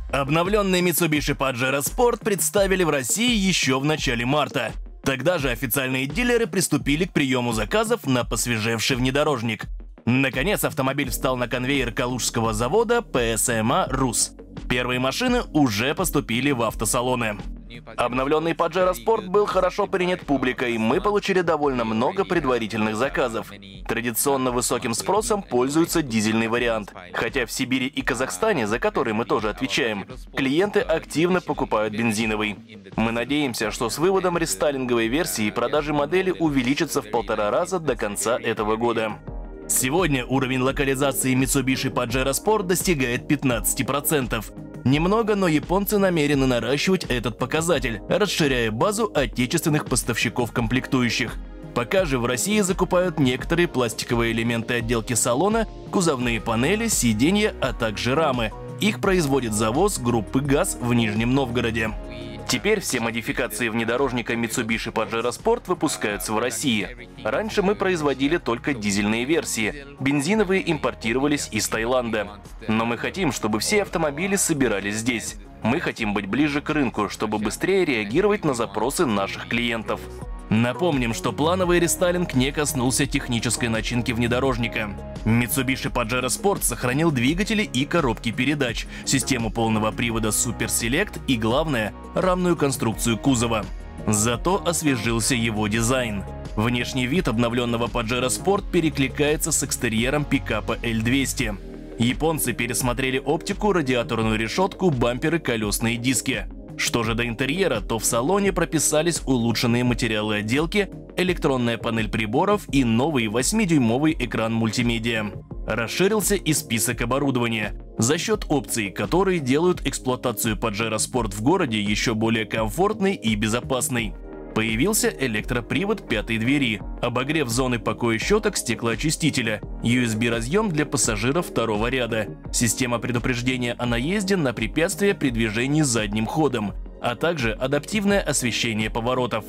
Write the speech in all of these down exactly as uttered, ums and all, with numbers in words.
Обновленный Mitsubishi Pajero Sport представили в России еще в начале марта. Тогда же официальные дилеры приступили к приему заказов на посвежевший внедорожник. Наконец автомобиль встал на конвейер калужского завода пэ эс эм а «Рус». Первые машины уже поступили в автосалоны. Обновленный Pajero Sport был хорошо принят публикой, мы получили довольно много предварительных заказов. Традиционно высоким спросом пользуется дизельный вариант, хотя в Сибири и Казахстане, за который мы тоже отвечаем, клиенты активно покупают бензиновый. Мы надеемся, что с выводом рестайлинговой версии продажи модели увеличатся в полтора раза до конца этого года. Сегодня уровень локализации Mitsubishi Pajero Sport достигает пятнадцати процентов. Немного, но японцы намерены наращивать этот показатель, расширяя базу отечественных поставщиков комплектующих. Пока же в России закупают некоторые пластиковые элементы отделки салона, кузовные панели, сиденья, а также рамы. Их производит завоз группы ГАЗ в Нижнем Новгороде. Теперь все модификации внедорожника Mitsubishi Pajero Sport выпускаются в России. Раньше мы производили только дизельные версии, бензиновые импортировались из Таиланда. Но мы хотим, чтобы все автомобили собирались здесь. Мы хотим быть ближе к рынку, чтобы быстрее реагировать на запросы наших клиентов. Напомним, что плановый рестайлинг не коснулся технической начинки внедорожника. Mitsubishi Pajero Sport сохранил двигатели и коробки передач, систему полного привода Super Select и, главное, рамную конструкцию кузова. Зато освежился его дизайн. Внешний вид обновленного Pajero Sport перекликается с экстерьером пикапа эль двести. Японцы пересмотрели оптику, радиаторную решетку, бамперы, колесные диски. Что же до интерьера, то в салоне прописались улучшенные материалы отделки, электронная панель приборов и новый восьмидюймовый экран мультимедиа. Расширился и список оборудования за счет опций, которые делают эксплуатацию Pajero Sport в городе еще более комфортной и безопасной. Появился электропривод пятой двери, обогрев зоны покоя щеток стеклоочистителя, ю эс би-разъем для пассажиров второго ряда, система предупреждения о наезде на препятствия при движении задним ходом, а также адаптивное освещение поворотов.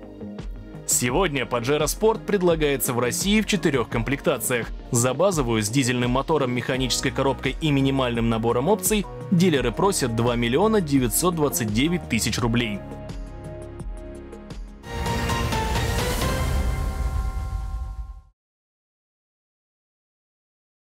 Сегодня Pajero Sport предлагается в России в четырех комплектациях. За базовую с дизельным мотором, механической коробкой и минимальным набором опций дилеры просят два миллиона девятьсот двадцать девять тысяч рублей.